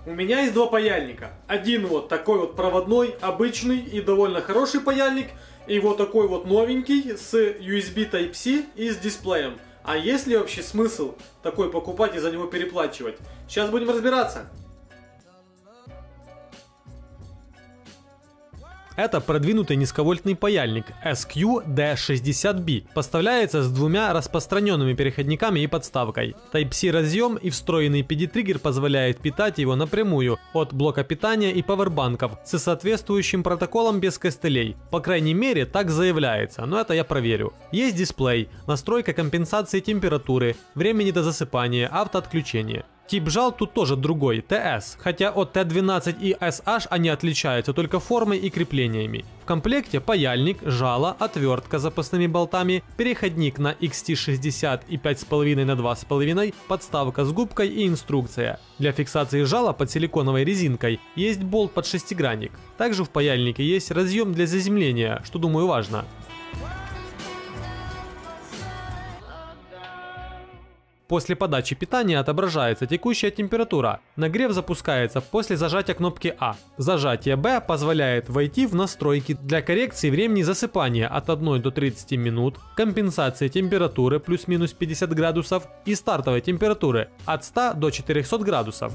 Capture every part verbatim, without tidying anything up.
У меня есть два паяльника. Один вот такой вот проводной, обычный и довольно хороший паяльник. И вот такой вот новенький с ю эс би Type-C и с дисплеем. А есть ли вообще смысл такой покупать и за него переплачивать? Сейчас будем разбираться. Это продвинутый низковольтный паяльник эс кью ди шестьдесят би. Поставляется с двумя распространенными переходниками и подставкой. Type-C разъем и встроенный пи ди-триггер позволяет питать его напрямую от блока питания и павербанков с соответствующим протоколом без костылей. По крайней мере, так заявляется, но это я проверю. Есть дисплей, настройка компенсации температуры, времени до засыпания, автоотключения. Тип жал тут тоже другой, ти эс, хотя от ти двенадцать и эс эйч они отличаются только формой и креплениями. В комплекте паяльник, жало, отвертка с запасными болтами, переходник на икс ти шестьдесят и пять с половиной на два с половиной, подставка с губкой и инструкция. Для фиксации жала под силиконовой резинкой есть болт под шестигранник. Также в паяльнике есть разъем для заземления, что думаю важно. После подачи питания отображается текущая температура. Нагрев запускается после зажатия кнопки А. Зажатие Б позволяет войти в настройки для коррекции времени засыпания от одной до тридцати минут, компенсации температуры плюс-минус пятьдесят градусов и стартовой температуры от ста до четырёхсот градусов.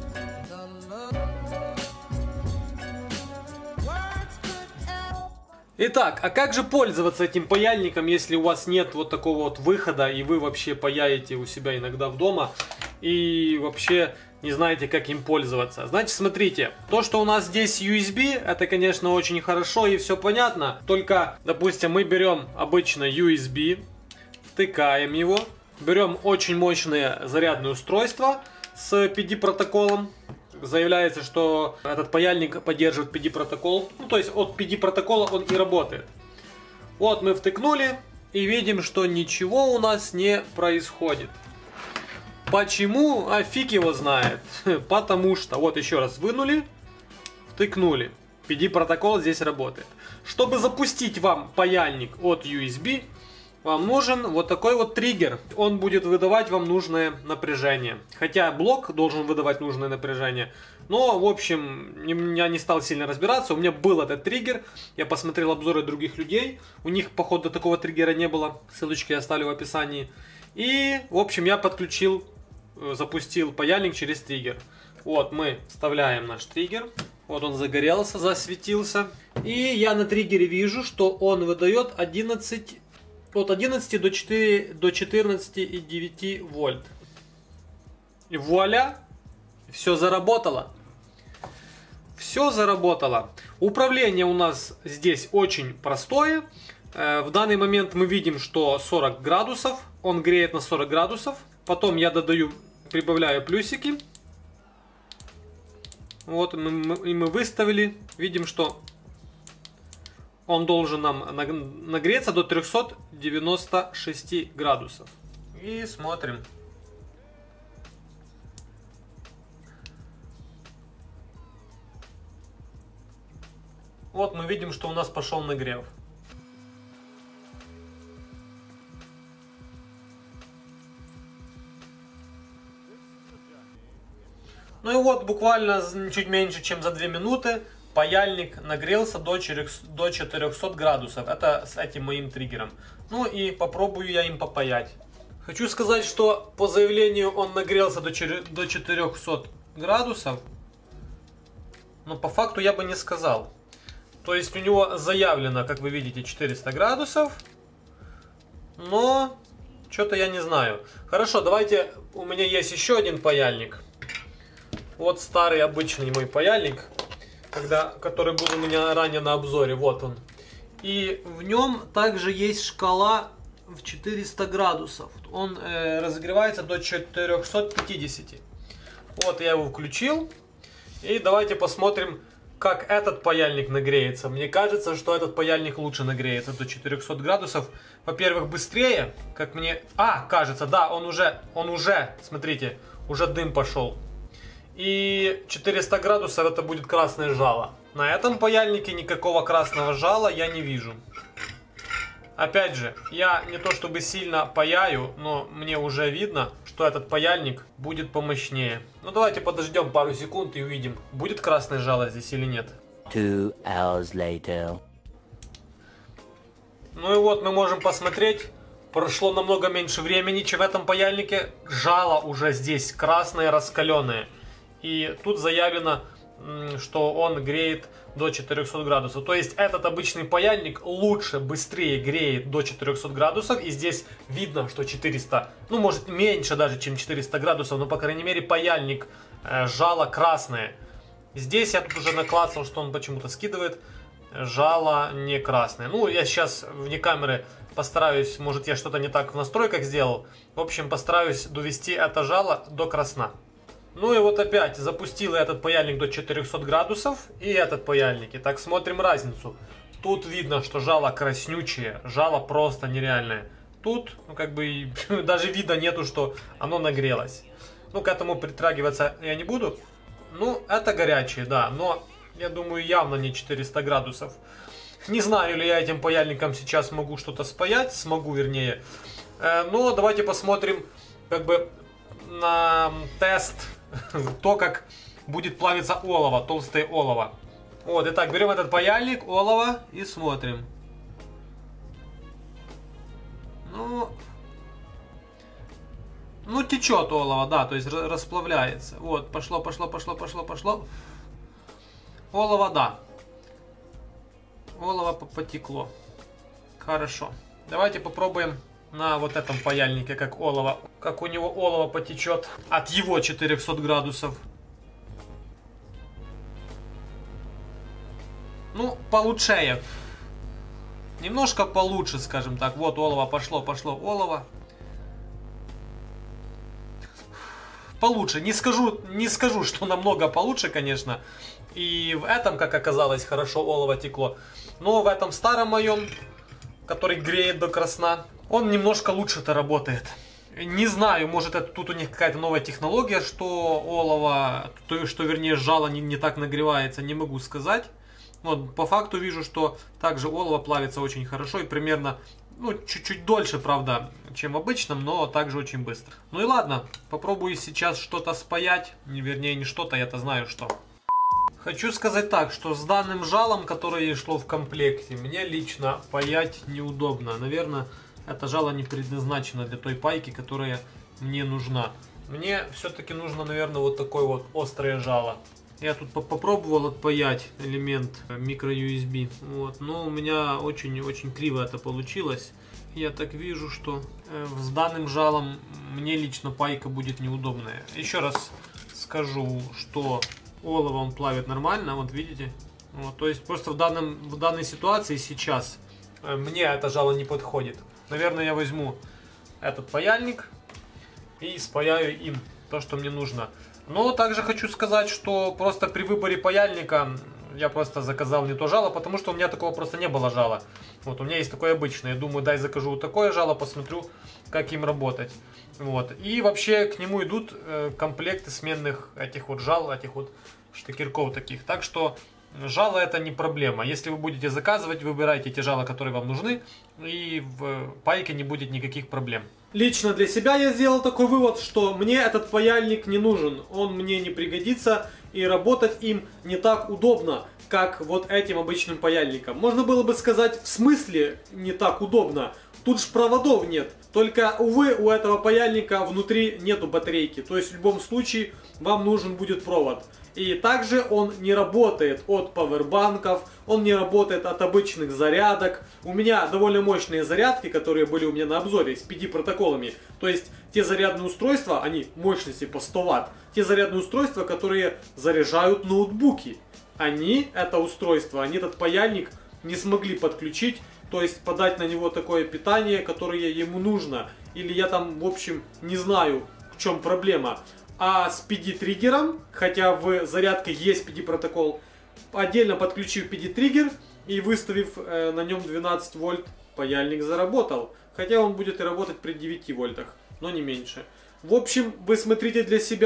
Итак, а как же пользоваться этим паяльником, если у вас нет вот такого вот выхода, и вы вообще паяете у себя иногда в дома, и вообще не знаете, как им пользоваться? Значит, смотрите, то, что у нас здесь ю эс би, это, конечно, очень хорошо и все понятно, только, допустим, мы берем обычно ю эс би, втыкаем его, берем очень мощное зарядное устройство с пи ди протоколом. Заявляется, что этот паяльник поддерживает пи ди протокол. Ну, то есть от пи ди протокола он и работает. Вот мы втыкнули и видим, что ничего у нас не происходит. Почему? А фиг его знает. Потому что, вот еще раз вынули, втыкнули. пи ди протокол здесь работает. Чтобы запустить вам паяльник от ю эс би, вам нужен вот такой вот триггер. Он будет выдавать вам нужное напряжение. Хотя блок должен выдавать нужное напряжение. Но, в общем, я не стал сильно разбираться. У меня был этот триггер. Я посмотрел обзоры других людей. У них, походу, такого триггера не было. Ссылочки я оставлю в описании. И, в общем, я подключил, запустил паяльник через триггер. Вот мы вставляем наш триггер. Вот он загорелся, засветился. И я на триггере вижу, что он выдает одиннадцать... От одиннадцати до четырнадцати и девяти вольт. И вуаля! Все заработало. Все заработало. Управление у нас здесь очень простое. В данный момент мы видим, что сорок градусов. Он греет на сорок градусов. Потом я додаю, прибавляю плюсики. Вот и мы выставили. Видим, что он должен нам нагреться до трёхсот девяноста шести градусов. И смотрим. Вот мы видим, что у нас пошел нагрев. Ну и вот буквально чуть меньше, чем за две минуты паяльник нагрелся до четырёхсот градусов. Это с этим моим триггером. Ну и попробую я им попаять. Хочу сказать, что по заявлению он нагрелся до четырёхсот градусов. Но по факту я бы не сказал. То есть у него заявлено, как вы видите, четыреста градусов. Но что-то я не знаю. Хорошо, давайте, у меня есть еще один паяльник. Вот старый обычный мой паяльник, когда, который был у меня ранее на обзоре, вот он. И в нем также есть шкала в четыреста градусов. Он э, разогревается до четырёхсот пятидесяти. Вот я его включил. И давайте посмотрим, как этот паяльник нагреется. Мне кажется, что этот паяльник лучше нагреется до четырёхсот градусов. Во-первых, быстрее, как мне... А, кажется, да, он уже, он уже, смотрите, уже дым пошел. И четыреста градусов это будет красное жало. На этом паяльнике никакого красного жала я не вижу. Опять же, я не то чтобы сильно паяю, но мне уже видно, что этот паяльник будет помощнее. Ну давайте подождем пару секунд и увидим, будет красное жало здесь или нет. Two hours later. Ну и вот мы можем посмотреть, прошло намного меньше времени, чем в этом паяльнике. Жало уже здесь красное, раскаленное. И тут заявлено, что он греет до четырёхсот градусов. То есть этот обычный паяльник лучше, быстрее греет до четырёхсот градусов. И здесь видно, что четыреста, ну может меньше даже, чем четыреста градусов. Но по крайней мере паяльник, э, жало красное. Здесь я тут уже наклацал, что он почему-то скидывает. Жало не красное. Ну я сейчас вне камеры постараюсь, может я что-то не так в настройках сделал. В общем постараюсь довести это жало до красна. Ну и вот опять запустил я этот паяльник до четырёхсот градусов и этот паяльник. Итак, смотрим разницу. Тут видно, что жало краснючее, жало просто нереальное. Тут, ну как бы, даже вида нету, что оно нагрелось. Ну, к этому притрагиваться я не буду. Ну, это горячее, да, но я думаю, явно не четыреста градусов. Не знаю ли я этим паяльником сейчас могу что-то спаять, смогу вернее. Но давайте посмотрим, как бы, на тест. То, как будет плавиться олово, толстое олово. Вот, итак, берем этот паяльник, олово и смотрим. Ну, ну течет олово, да, то есть расплавляется. Вот, пошло, пошло, пошло, пошло, пошло. Олово, да. Олово потекло. Хорошо. Давайте попробуем на вот этом паяльнике, как олово, как у него олово потечет от его четырёхсот градусов. Ну, получше. Немножко получше, скажем так. Вот олово пошло, пошло олово. Получше. Не скажу, не скажу, что намного получше, конечно. И в этом, как оказалось, хорошо олово текло. Но в этом старом моем, который греет до красна, он немножко лучше-то работает. Не знаю, может это тут у них какая-то новая технология, что олово, то, что вернее жало не, не так нагревается, не могу сказать. Вот, по факту вижу, что также олово плавится очень хорошо и примерно, ну, чуть-чуть дольше, правда, чем в обычном, но также очень быстро. Ну и ладно, попробую сейчас что-то спаять, вернее не что-то, я-то знаю что. Хочу сказать так, что с данным жалом, которое шло в комплекте, мне лично паять неудобно. Наверное, это жало не предназначено для той пайки, которая мне нужна. Мне все-таки нужно, наверное, вот такое вот острое жало. Я тут попробовал отпаять элемент микро ю эс би, вот, но у меня очень-очень криво это получилось. Я так вижу, что с данным жалом мне лично пайка будет неудобная. Еще раз скажу, что олово он плавит нормально, вот видите. Вот, то есть просто в, данном, в данной ситуации сейчас мне это жало не подходит. Наверное, я возьму этот паяльник и спаяю им то, что мне нужно. Но также хочу сказать, что просто при выборе паяльника я просто заказал не то жало, потому что у меня такого просто не было жала. Вот, у меня есть такое обычное. Я думаю, дай закажу вот такое жало, посмотрю, как им работать. Вот. И вообще к нему идут э, комплекты сменных этих вот жал, этих вот штекерков таких. Так что жало это не проблема. Если вы будете заказывать, выбирайте те жала, которые вам нужны, и в пайке не будет никаких проблем. Лично для себя я сделал такой вывод, что мне этот паяльник не нужен. Он мне не пригодится, и работать им не так удобно, как вот этим обычным паяльником. Можно было бы сказать, в смысле не так удобно? Тут же проводов нет. Только, увы, у этого паяльника внутри нету батарейки. То есть в любом случае вам нужен будет провод. И также он не работает от павербанков, он не работает от обычных зарядок. У меня довольно мощные зарядки, которые были у меня на обзоре с пи ди протоколами. То есть те зарядные устройства, они мощности по сто ватт. Те зарядные устройства, которые заряжают ноутбуки. Они, это устройство, они этот паяльник не смогли подключить. То есть подать на него такое питание, которое ему нужно. Или я там, в общем, не знаю, в чем проблема. А с пи ди-триггером, хотя в зарядке есть пи ди протокол, отдельно подключив пи ди-триггер и выставив э, на нем двенадцать вольт, паяльник заработал. Хотя он будет и работать при девяти вольтах, но не меньше. В общем, вы смотрите для себя,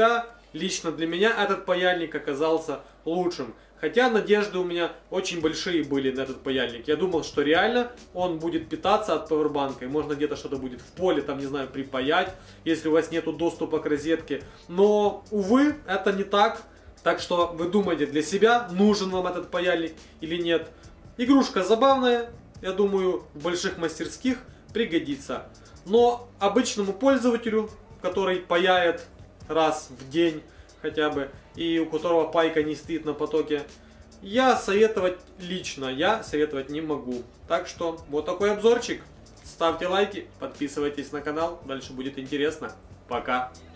лично для меня этот паяльник оказался лучшим. Хотя надежды у меня очень большие были на этот паяльник. Я думал, что реально он будет питаться от пауэрбанка. И можно где-то что-то будет в поле, там, не знаю, припаять, если у вас нету доступа к розетке. Но, увы, это не так. Так что вы думаете для себя, нужен вам этот паяльник или нет. Игрушка забавная, я думаю, в больших мастерских пригодится. Но обычному пользователю, который паяет раз в день хотя бы, и у которого пайка не стоит на потоке, я советовать лично, я советовать не могу. Так что вот такой обзорчик. Ставьте лайки, подписывайтесь на канал, дальше будет интересно. Пока!